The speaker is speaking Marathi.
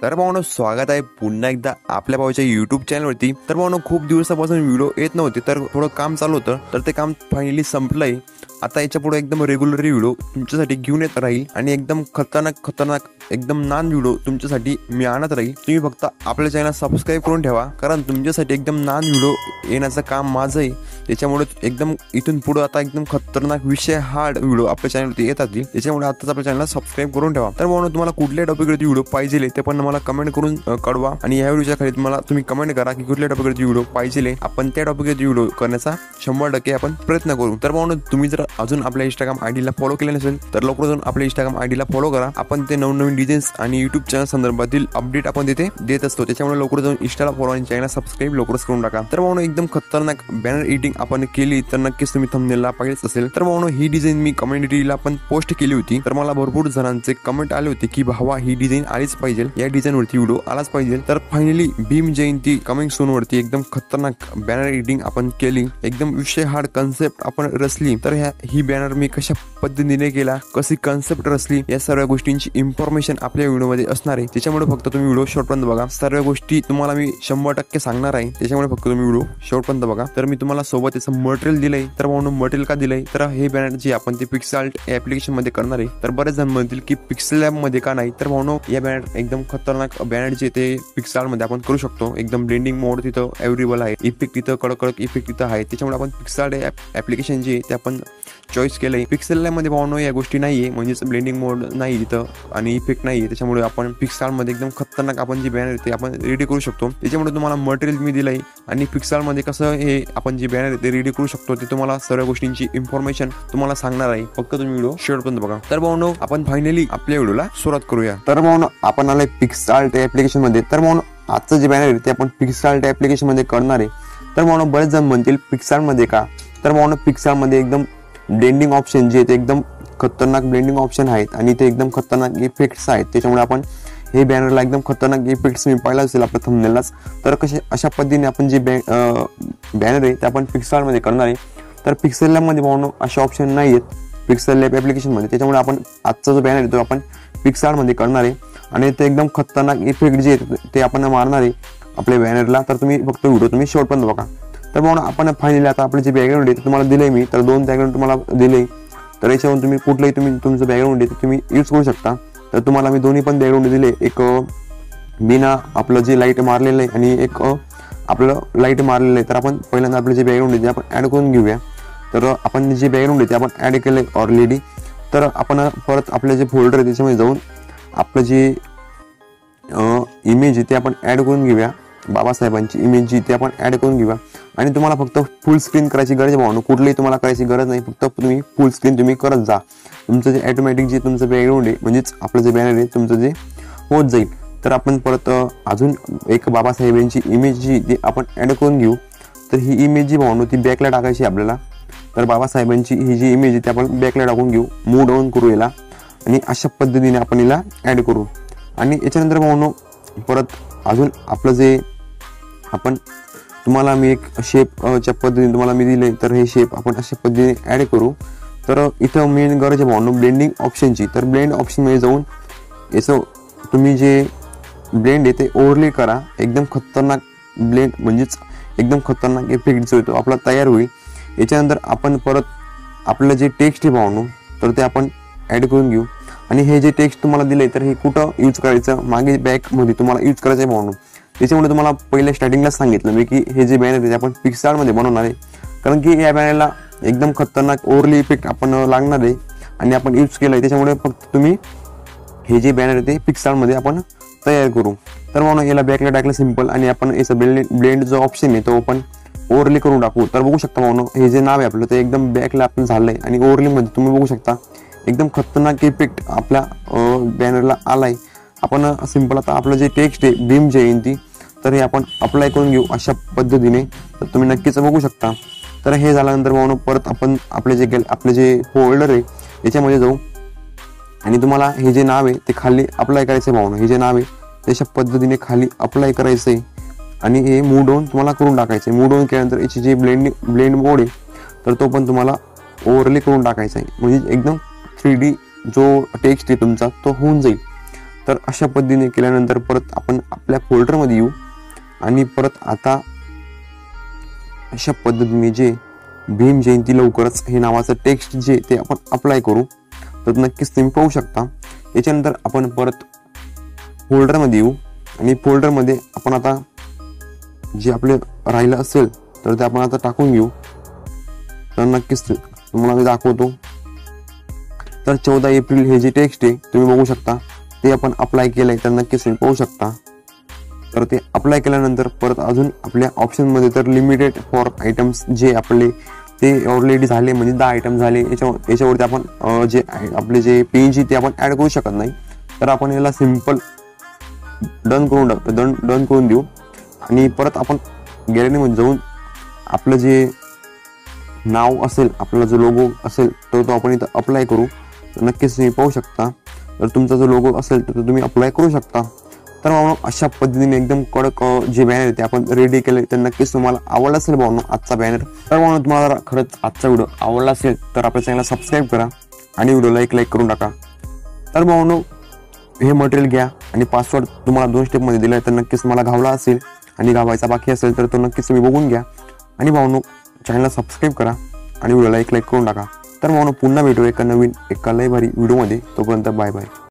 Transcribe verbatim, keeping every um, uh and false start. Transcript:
तर भावांनो, स्वागत आहे पुन्हा एकदा आपल्या भावाच्या युट्यूब चॅनलवरती। तर भावांनो, खूप दिवसापासून व्हिडिओ येत नव्हते, तर थोडं काम चालू होतं, तर ते काम फायनली संपलंय। आता याच्या पुढे एकदम रेग्युलर व्हिडिओ तुमच्यासाठी घेऊन येत राहील आणि एकदम खतरनाक खतरनाक एकदम नान व्हिडिओ तुमच्यासाठी मी आणत राहील। तुम्ही फक्त आपल्या चॅनल सबस्क्राइब करून ठेवा, कारण तुमच्यासाठी एकदम नान व्हिडिओ येण्याचं काम माझं आहे। त्याच्यामुळे एकदम इथून पुढे आता एकदम खतरनाक विषय हार्ड व्हिडिओ आपल्या चॅनलवरती येत राहतील। त्याच्यामुळे आताच आपल्या चॅनलला सबस्क्राइब करून ठेवा। तर भावांनो, तुम्हाला कुठल्या टॉपिकवरती व्हिडिओ पाहिजे ते पण मला कमेंट करून कळवा, आणि या व्हिडिओच्या खाली तुम्हाला तुम्ही कमेंट करा की कुठल्या टॉपिकवरती व्हिडिओ पाहिजे, आपण त्या टॉपिकवरती व्हिडिओ करण्याचा शंभर टक्के आपण प्रयत्न करू। तर भावांनो, तुम्ही जर अजून आपल्या इंस्टाग्राम आयडीला फॉलो केले नसेल तर लवकर जाऊन आपल्या इंस्टाग्राम आयडीला फॉलो करा। आपण ते नवनवीन डिझाईन्स आणि युट्यूब चॅनल संदर्भातील अपडेट आपण तिथे देत असतो, त्याच्यामुळे लवकर जाऊन इंस्टाला फॉलो आणि चॅनल सबस्क्राइब लवकरच करून टाका। तर भावांनो, एकदम खतरनाक बॅनर एडिटिंग आपण केली तर नक्कीच तुम्ही थंबनेलला पाहिलेच असेल। तर भावांनो, ही डिझाईन मी कम्युनिटीला पण पोस्ट केली होती, तर मला भरपूर जणांचे कमेंट आले होते की भावा ही डिझाईन आलीच पाहिजे, या डिझाईन वरती व्हिडिओ आलाच पाहिजे। तर finally Bhim Jayanti coming soon वरती एकदम खतरनाक बॅनर एडिटिंग आपण केली, एकदम विषय हार्ड कन्सेप्ट आपण रचली। तर ह्या ही बॅनर मी कशा पद्धतीने केला, कशी कन्सेप्ट रचली, या सर्व गोष्टींची इन्फॉर्मेशन आपल्या व्हिडिओमध्ये असणार आहे। त्याच्यामुळे फक्त तुम्ही व्हिडिओ शेवटपर्यंत बघा, सर्व गोष्टी तुम्हाला मी शंभर टक्के सांगणार आहे, त्याच्यामुळे फक्त तुम्ही व्हिडिओ शेवटपर्यंत बघा। तर मी तुम्हाला सोबत याचं मटेरियल दिलंय। तर म्हणून मटेरियल का दिलंय, तर हे बॅनर जे आपण ते पिक्सआर्ट ऍप्लिकेशन मध्ये करणार आहे। तर बरेच जण म्हणतील की पिक्सेल लॅब मध्ये का नाही, तर म्हणून या बॅनर एकदम खतरनाक बॅनर जे ते पिक्सआर्ट मध्ये आपण करू शकतो। एकदम ब्लेंडिंग मोड तिथं अवेलेबल आहे, इफेक्ट तिथं कडक कडक इफेक्ट तिथं आहे, त्याच्यामुळे आपण पिक्सआर्ट ऍप्लिकेशन जे ते आपण चॉईस केलंय। पिक्सेल लॅब मध्ये भावनो या गोष्टी नाहीये, म्हणजेच ब्लेंडिंग मोड नाही तिथं आणि इफेक्ट नाहीये, त्याच्यामुळे आपण पिक्सआर्ट मध्ये एकदम खतरनाक आपण जे बॅनर ते आपण रेडी करू शकतो। त्याच्यामुळे तुम्हाला मटेरियल मी दिलंय, आणि पिक्सआर्ट मध्ये कसं हे आपण जे बॅनर ते रेडी करू शकतो ते तुम्हाला सर्व गोष्टींची इन्फॉर्मेशन तुम्हाला सांगणार आहे, फक्त तुम्ही व्हिडिओ शेवटपर्यंत बघा। तर भावनो, आपण फायनली आपल्या व्हिडिओला सुरुवात करूया। तर भावनो, आपण आलोय पिक्सआर्ट ऍप्लिकेशन मध्ये। तर भावनो, आजचं जे बॅनर आहे ते आपण पिक्सआर्ट ऍप्लिकेशन मध्ये करणार आहे। तर भावनो, बरेच जण म्हणतील पिक्सआर्ट मध्ये का, तर भावनो पिक्सआर्ट मध्ये एकदम ब्लेंडिंग ऑप्शन जे ते एकदम खतरनाक ब्लेंडिंग ऑप्शन आहेत, आणि ते एकदम खतरनाक इफेक्ट्स आहेत, त्याच्यामुळे आपण हे बॅनरला एकदम खतरनाक इफेक्ट्स मी पाहिला असेल आपल्या थंबनेललाच। तर कसे अशा पद्धतीने आपण जे बॅनर आहे ते आपण पिक्सआर्ट मध्ये करणार आहे। तर पिक्सेल लॅब मध्ये भावनो असे ऑप्शन नाही आहेत पिक्सेल लॅब ऍप्लिकेशन मध्ये, त्याच्यामुळे आपण आजचा जो बॅनर आहे तो आपण पिक्सआर्ट मध्ये करणार आहे, आणि ते एकदम खतरनाक इफेक्ट जे ते आपण मारणार आहे आपल्या बॅनरला। तर तुम्ही फक्त व्हिडिओ तुम्ही शेवटपर्यंत बघा। तर म्हणून आपण फायनली आता आपले जे बॅकग्राऊंड आहे ते तुम्हाला दिलंय मी, तर दोन बॅकग्राऊंड तुम्हाला दिले, तर याच्यावरून तुम्ही कुठलंही तुम्ही तुमचं बॅकग्राऊंड आहे ते तुम्ही यूज करू शकता। तर तुम्हाला मी दोन्ही पण बॅकग्राऊंड दिले, एक बिना आपलं जे लाईट मारलेलं आहे आणि एक आपलं लाईट मारलेलं आहे। तर आपण पहिल्यांदा आपले जे बॅकग्राऊंड आहे ते आपण ऍड करून घेऊया। तर आपण जे बॅकग्राऊंड आहे ते आपण ऍड केलंय ऑलरेडी। तर आपण परत आपले जे फोल्डर आहे त्याच्यामध्ये जाऊन आपलं जे इमेज आहे ते आपण ऍड करून घेऊया, बाबासाहेबांची इमेज जी ते आपण ऍड करून घेऊया। आणि तुम्हाला फक्त फुल स्क्रीन करायची गरज भावनो, कुठलीही तुम्हाला करायची गरज नाही, फक्त तुम्ही फुल स्क्रीन तुम्ही करत जा। तुमचं जे ऑटोमॅटिक जे तुमचं बॅकग्राऊंड आहे म्हणजेच आपलं जे बॅनर आहे तुमचं जे होत जाईल। तर आपण परत अजून एक बाबासाहेबांची इमेज जी ती आपण ऍड करून घेऊ। तर ही इमेज जी भावनो ती बॅकला टाकायची आपल्याला। तर बाबासाहेबांची ही जी इमेज आहे ती आपण बॅकला टाकून घेऊ, मूव डाऊन करू याला, आणि अशा पद्धतीने आपण याला ऍड करू। आणि याच्यानंतर भावनो परत अजून आपलं जे आपण तुम्हाला मी एक शेप च्या पद्धतीने तुम्हाला मी दिले, तर हे शेप आपण अशा पद्धतीने ऍड करू। तर इथं मेन गरज आहे भावनो ब्लेंडिंग ऑप्शनची। तर ब्लेंड ऑप्शन मध्ये जाऊन याचं तुम्ही जे ब्लेंड आहे ते ओव्हरले करा, एकदम खतरनाक ब्लेंड म्हणजेच एकदम खतरनाक इफेक्ट जो येतो आपला तयार होईल। याच्यानंतर आपण परत आपलं जे टेक्स्ट आहे भावनो तर ते आपण ऍड करून घेऊ, आणि हे जे टेक्स्ट तुम्हाला दिले तर हे कुठं यूज करायचं, मागे बॅक मध्ये तुम्हाला यूज करायचं आहे भावनो। त्याच्यामुळे तुम्हाला पहिल्या स्टार्टिंगलाच सांगितलं मी की हे जे बॅनर आहे ते आपण पिक्सआर्ट मध्ये बनवणार आहे, कारण की या बॅनरला एकदम खतरनाक ओव्हरली इफेक्ट आपण लागणार आहे आणि आपण यूज केलंय, त्याच्यामुळे फक्त तुम्ही हे जे बॅनर आहे ते पिक्सआर्ट मध्ये आपण तयार करू। तर म्हणून याला बॅकला टाकलं सिंपल, आणि आपण याचा ब्लेंड ब्लेंड जो ऑप्शन आहे तो आपण ओव्हरली करून टाकू। तर बघू शकता म्हणून हे जे नाव आहे आपलं ते एकदम बॅकला आपण झालंय, आणि ओव्हरली मध्ये तुम्ही बघू शकता एकदम खतरनाक इफेक्ट आपल्या बॅनरला आलाय। आपण सिंपल आता आपलं जे टेक्स्ट आहे भीम जयंती तर हे आपण अप्लाय करून घेऊ अशा पद्धतीने, तर तुम्ही नक्कीच बघू शकता। तर हे झाल्यानंतर भावनो परत आपण आपले जे आपले जे फोल्डर आहे याच्यामध्ये जाऊ, आणि तुम्हाला हे जे नाव आहे ते खाली अप्लाय करायचं आहे भावनो। हे जे नाव आहे तशा पद्धतीने खाली अप्लाय करायचं आहे, आणि हे मूव डाऊन तुम्हाला करून टाकायचं आहे। मूव डाऊन केल्यानंतर याची जे ब्लेंडिंग ब्लेंड मोड आहे तर तो पण तुम्हाला ओव्हरले करून टाकायचा आहे, म्हणजे एकदम थ्री डी जो टेक्स्ट आहे तुमचा तो होऊन जाईल। तर अशा पद्धतीने केल्यानंतर परत आपण आपल्या फोल्डरमध्ये येऊ आणि परत आता अशा पद्धतीने जे भीम जयंती लवकरच हे नावाचं टेक्स्ट जे ते आपण अप्लाय करू. तर नक्कीच तुम्ही पाहू शकता. याच्यानंतर आपण परत फोल्डरमध्ये येऊ आणि फोल्डरमध्ये आपण आता जे आपले राहिलं असेल तर ते आपण आता टाकून घेऊ. तर नक्कीच तुम्हाला मी दाखवतो. तर चौदा एप्रिल हे जे टेक्स्ट आहे तुम्ही बघू शकता ते आपण अप्लाय केलंय. तर नक्कीच तुम्ही पाहू शकता. तर ते अप्लाय केल्यानंतर परत अजून आपल्या ऑप्शनमध्ये तर लिमिटेड फॉर आयटम्स जे आपले ते ऑलरेडी झाले, म्हणजे दहा आयटम झाले. याच्या याच्यावरती आपण जे आपले जे पेज ते आपण ऍड करू शकत नाही. तर आपण याला सिम्पल डन करून डन डन करून देऊ आणि परत आपण गॅलरीमध्ये जाऊन आपलं जे नाव असेल, आपला जो लोगो असेल तर तो आपण इथं अप्लाय करू. तर नक्कीच तुम्ही पाहू शकता. तर तुमचा जो लोगो असेल तर तुम्ही अप्लाय करू शकता. तर भावनो अशा पद्धतीने एकदम कडक जे बॅनर आहे ते आपण रेडी केले. तर नक्कीच तुम्हाला आवडला असेल भावनो आजचा बॅनर. तर भावनो तुम्हाला खरंच आजचा व्हिडिओ आवडला असेल तर आपल्या चॅनलला सबस्क्राईब करा आणि व्हिडिओला एक लाईक करून टाका. तर भावनो हे मटेरियल घ्या आणि पासवर्ड तुम्हाला दोन स्टेपमध्ये दिला आहे. तर नक्कीच तुम्हाला घावला असेल आणि गावायचा बाकी असेल तर तो नक्कीच तुम्ही बघून घ्या आणि भावनो चॅनलला सबस्क्राईब करा आणि व्हिडिओला एक लाईक करून टाका. तर भावनो पुन्हा भेटू एका नवीन एका लय भारी व्हिडिओमध्ये. तोपर्यंत बाय बाय.